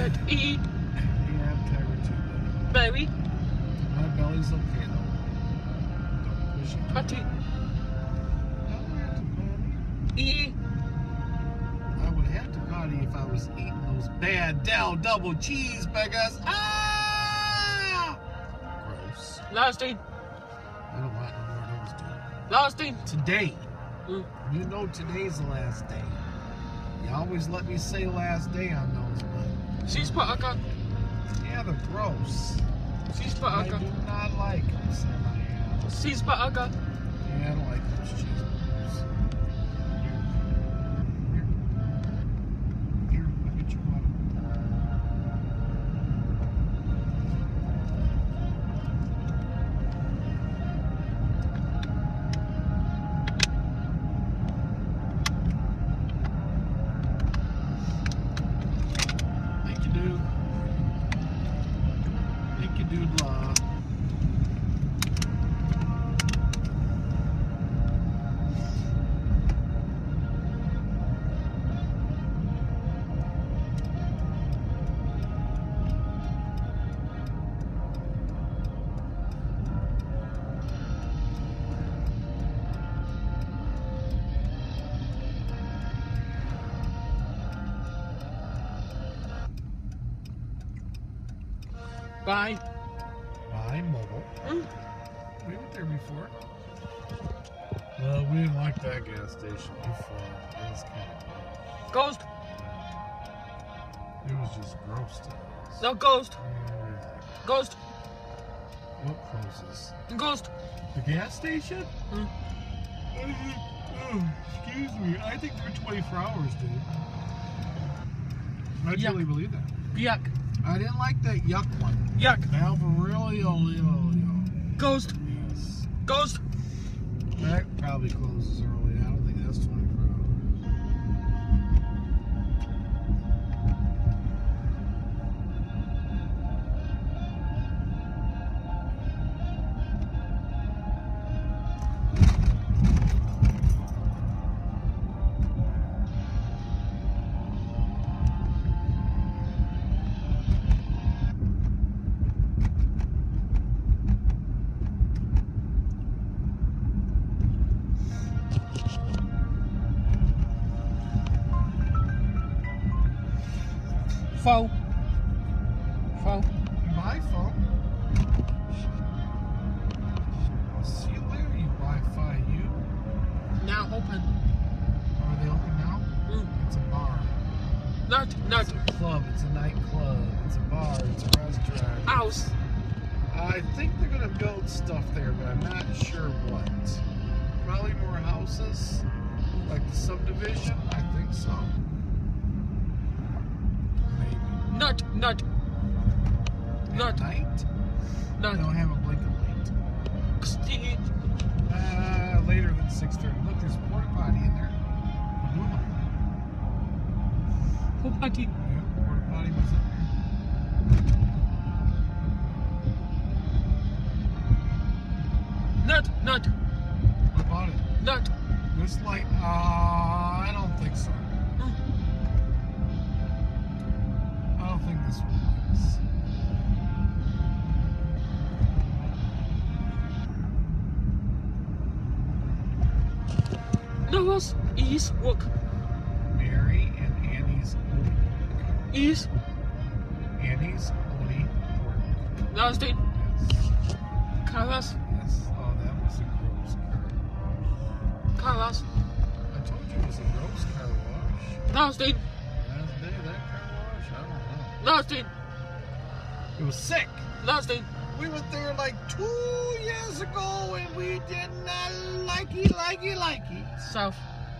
can't eat. Yeah, I'm tired too, Baby. my belly's okay though. Don't push it. Potty. I don't have to potty. Eat. I would have to potty if I was eating those bad Del double cheeseburgers. Ah! Gross. Lasting. I don't want no more of those, dude. Lasting. Today. Mm. You know today's the last day. You always let me say last day on those, but She's pa'aka. yeah, they're gross. She's I pa'aka. do not like them, so She's pa'aka. yeah, I don't like those cheeseburgers. Here, I'll get you one. Thank you, dude. Thank you, dude. Love. Bye. Bye, mobile. Mm. We went there before. Well, we didn't like that gas station before. It was kind of Ghost. it was just gross to us. No ghost. Ghost. What closes? Ghost. The gas station? Mm. Oh, excuse me. I think they're 24 hours, dude. I Yuck. really believe that. Yuck. I didn't like that yuck one. Yuck. Alvarillo. Ghost. Yes. Ghost. That probably closes early. I don't think that's 24 hours. Faux. Faux. My phone. See you later, you Wi-Fi, you. Now open. Are they open now? Mm. It's a bar. Not. It's a club. It's a nightclub. It's a bar. It's a restaurant. House. I think they're gonna build stuff there, but I'm not sure what. Probably more houses, like the subdivision. I think so. Maybe. Not. At Not. night? They Not. don't have a blinking light. Steve. Later than 6:30. Look, there's a porta potty in there. Who party? Yeah, porta potty was in there. Not. What about it? Not. This light? I don't think so. Mm. I don't think this one lights. No was. East. Walk. Mary and Annie's Odie. East. Annie's Odie Pork. Lasting. Yes. Carlos. Yes. Oh, that was a gross car wash. Carlos. I told you it was a gross car wash. Lasting. Last day of that car wash? I don't know. Lasting. It was sick. Lasting. We went there like 2 years ago and we did not like it. South.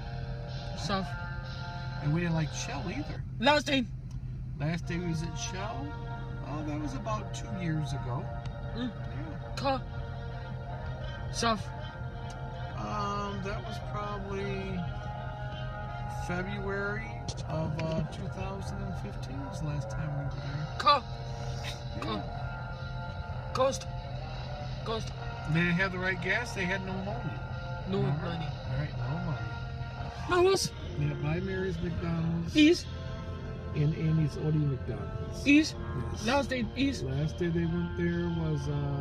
And we didn't like Shell either. Lasting. Last day we was at Shell. Oh, that was about 2 years ago. Mm. Yeah. Car. South. That was probably February of 2015 was the last time we were there. Car. Yeah. Ghost. They didn't have the right gas. They had no money. No Remember? money. All right, no money. Carlos. Yeah, buy Mary's McDonald's. East. in Annie's Odie McDonald's. East. Yes. Last day east. Last day they went there was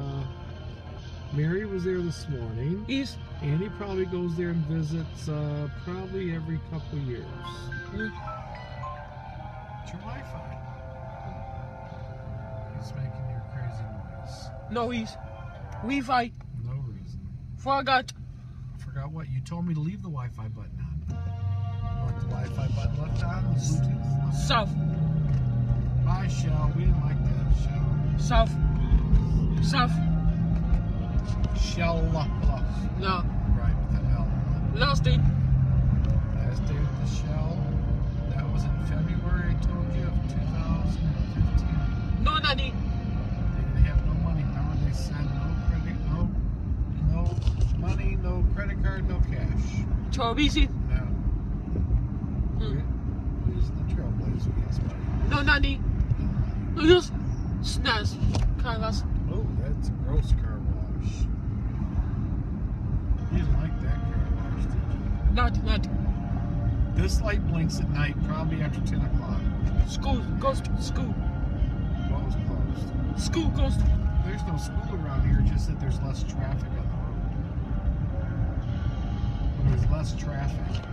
Mary was there this morning. East. Annie probably goes there and visits probably every couple years. Mm. It's your Wi-Fi. He's making your crazy noise. No east. Wi-Fi. No reason. Forgot. Forgot what? You told me to leave the Wi-Fi button on. You want the Wi-Fi button left on? The Bluetooth? South. Bye, Shell. We didn't like that, Shell. South. South. Shell. No. Right, with an L. Last day. Last day with the Shell. That was in February, I told you, of 2015. No nanny. They didn't have no money. Remember, they said no credit, no money, no credit card, no cash. Chobisi. No. Who's the trailblazer? Yes, buddy. No nanny. Use snaz. Carlos. Oh, that's a gross car wash. You didn't like that car wash, did you? Not. This light blinks at night, probably after 10 o'clock. School. Ghost. School. What was closed? School. Ghost. There's no school around here, just that there's less traffic on the road. When there's less traffic,